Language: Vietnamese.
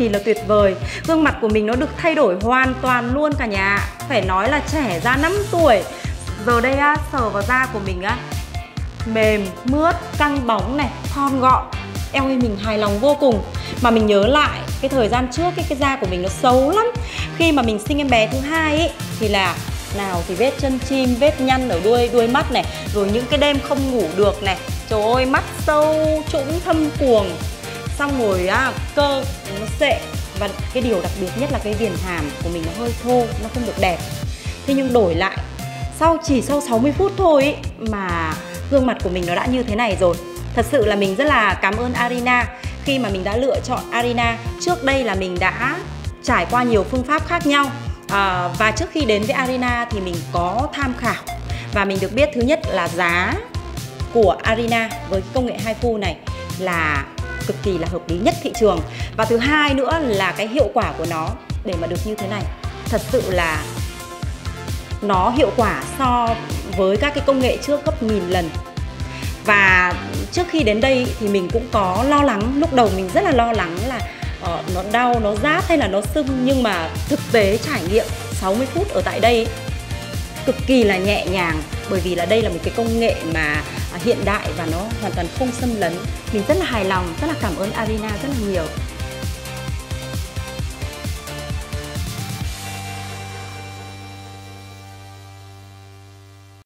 kỳ là tuyệt vời. Gương mặt của mình nó được thay đổi hoàn toàn luôn cả nhà. Phải nói là trẻ ra 5 tuổi. Giờ đây á, sờ vào da của mình á, mềm, mướt, căng bóng này, thon gọn. Eo ơi, mình hài lòng vô cùng. Mà mình nhớ lại cái thời gian trước cái da của mình nó xấu lắm. Khi mà mình sinh em bé thứ hai ấy, thì là nào thì vết chân chim, vết nhăn ở đuôi mắt này, rồi những cái đêm không ngủ được này. Trời ơi, mắt sâu, trũng, thâm quầng. Xong rồi á, cơ nó sệ. Và cái điều đặc biệt nhất là cái viền hàm của mình nó hơi thô, nó không được đẹp. Thế nhưng đổi lại, chỉ sau 60 phút thôi ý, mà gương mặt của mình nó đã như thế này rồi. Thật sự là mình rất là cảm ơn Arina khi mà mình đã lựa chọn Arina. Trước đây là mình đã trải qua nhiều phương pháp khác nhau, và trước khi đến với Arina thì mình có tham khảo. Và mình được biết thứ nhất là giá của Arina với công nghệ HIFU này là cực kỳ là hợp lý nhất thị trường. Và thứ hai nữa là cái hiệu quả của nó để mà được như thế này. Thật sự là nó hiệu quả so với các cái công nghệ trước gấp 1000 lần. Và trước khi đến đây thì mình cũng có lo lắng. Lúc đầu mình rất là lo lắng là nó đau, nó rát hay là nó sưng. Nhưng mà thực tế trải nghiệm 60 phút ở tại đây ấy, cực kỳ là nhẹ nhàng. Bởi vì là đây là một cái công nghệ mà hiện đại và nó hoàn toàn không xâm lấn. Mình rất là hài lòng, rất là cảm ơn Arina rất là nhiều.